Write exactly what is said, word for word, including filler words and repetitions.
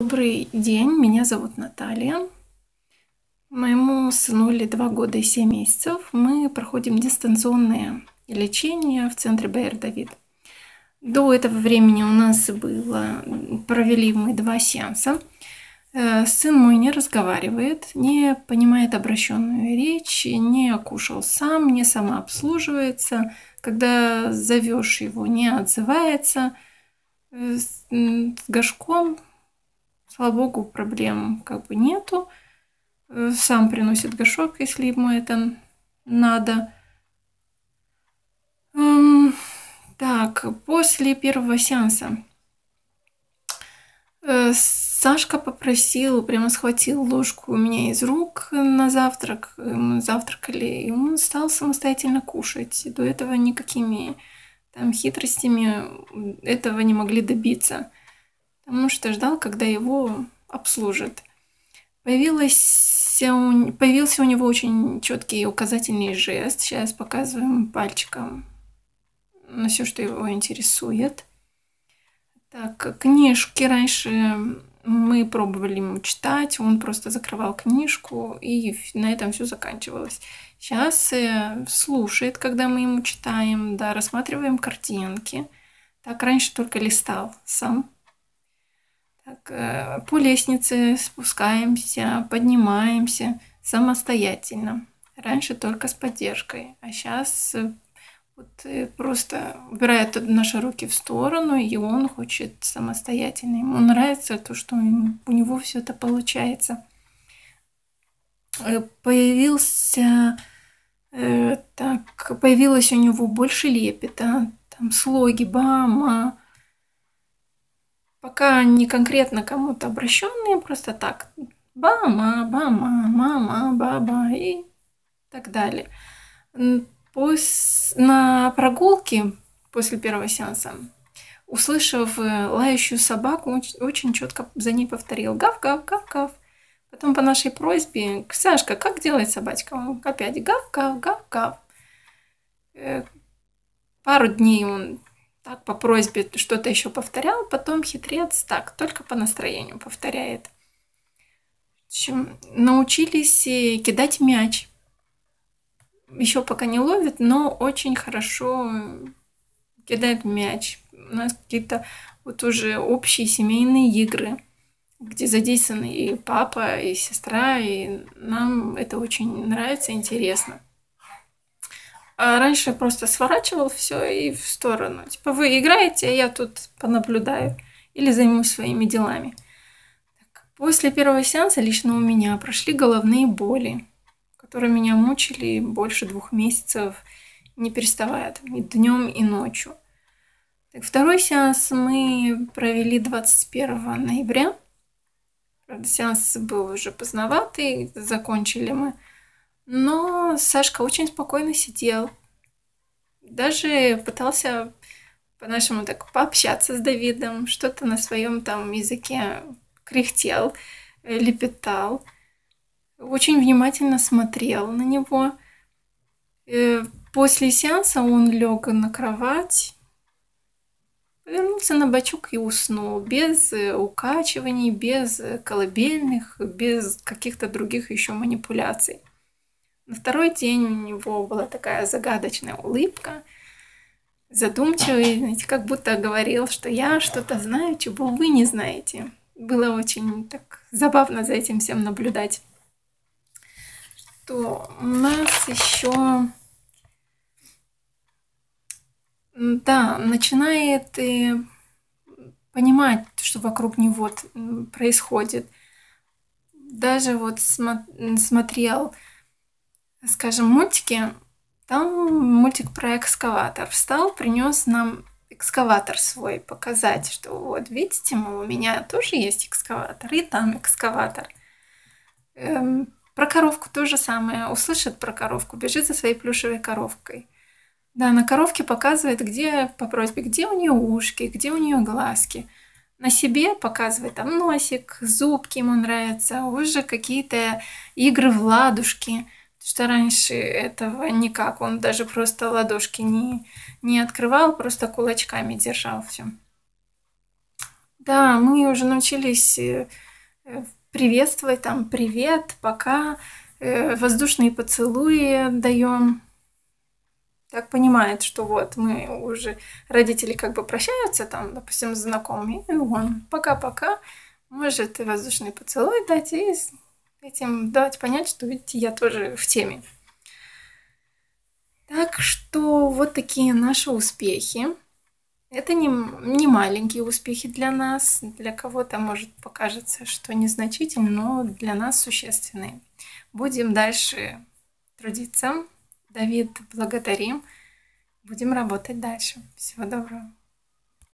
Добрый день, меня зовут Наталья. Моему сынули два года и семь месяцев. Мы проходим дистанционное лечение в центре Бэйр Давид. До этого времени у нас было, провели мы два сеанса. Сын мой не разговаривает, не понимает обращенную речь, не кушал сам, не самообслуживается. Когда зовешь его, не отзывается. С горшком, слава богу, проблем как бы нету. Сам приносит горшок, если ему это надо. Эм, так, после первого сеанса э, Сашка попросил, прямо схватил ложку у меня из рук на завтрак. Мы завтракали, и он стал самостоятельно кушать. До этого никакими там хитростями этого не могли добиться, потому что ждал, когда его обслужат. Появилась, появился у него очень четкий указательный жест. Сейчас показываем пальчиком на все, что его интересует. Так, книжки раньше мы пробовали ему читать, он просто закрывал книжку, и на этом все заканчивалось. Сейчас слушает, когда мы ему читаем, да, рассматриваем картинки. Так, раньше только листал сам. Так, по лестнице спускаемся, поднимаемся самостоятельно. Раньше только с поддержкой, а сейчас вот просто убирает наши руки в сторону, и он хочет самостоятельно. Ему нравится то, что у него все это получается. Появился, так, появилось у него больше лепета, там слоги, бама. Пока не конкретно кому-то обращенные, просто так. Бама, бама, мама, баба и так далее. Пос... На прогулке после первого сеанса, услышав лающую собаку, очень четко за ней повторил гав-гав-гав-гав. Потом по нашей просьбе: Сашка, как делает собачка? Он опять гав-гав-гав-гав. Пару дней он так по просьбе что-то еще повторял, потом хитрец так, только по настроению повторяет. В общем, научились кидать мяч. Еще пока не ловит, но очень хорошо кидает мяч. У нас какие-то вот уже общие семейные игры, где задействованы и папа, и сестра, и нам это очень нравится, интересно. А раньше просто сворачивал все и в сторону. Типа, вы играете, а я тут понаблюдаю или займусь своими делами. Так, после первого сеанса лично у меня прошли головные боли, которые меня мучили больше двух месяцев, не переставая, и днем, и ночью. Так, второй сеанс мы провели двадцать первого ноября. Правда, сеанс был уже поздноватый, закончили мы. Но Сашка очень спокойно сидел. Даже пытался по-нашему так пообщаться с Давидом, что-то на своем там языке кряхтел, лепетал. Очень внимательно смотрел на него. После сеанса он лег на кровать, повернулся на бочок и уснул. Без укачиваний, без колыбельных, без каких-то других еще манипуляций. На второй день у него была такая загадочная улыбка, задумчивый, знаете, как будто говорил, что я что-то знаю, чего вы не знаете. Было очень так забавно за этим всем наблюдать. Что у нас еще... Да, начинает понимать, что вокруг него происходит. Даже вот смотрел, скажем, мультики, там мультик про экскаватор. Встал, принес нам экскаватор свой, показать, что вот, видите, мол, у меня тоже есть экскаватор, и там экскаватор. Эм, про коровку то же самое. Услышит про коровку, бежит за своей плюшевой коровкой. Да, на коровке показывает, где, по просьбе, где у нее ушки, где у нее глазки. На себе показывает там носик, зубки ему нравятся, уже какие-то игры в ладушки. Что раньше этого никак, он даже просто ладошки не, не открывал, просто кулачками держал все. Да, мы уже научились э, э, приветствовать, там, привет, пока, э, воздушные поцелуи даем. Так понимает, что вот мы уже, родители как бы прощаются, там, допустим, с знакомыми, и он пока-пока может и воздушный поцелуй дать, и с этим дать понять, что, видите, я тоже в теме. Так что вот такие наши успехи. Это не, м- не маленькие успехи для нас. Для кого-то может покажется, что незначительно, но для нас существенные. Будем дальше трудиться. Давид, благодарим. Будем работать дальше. Всего доброго.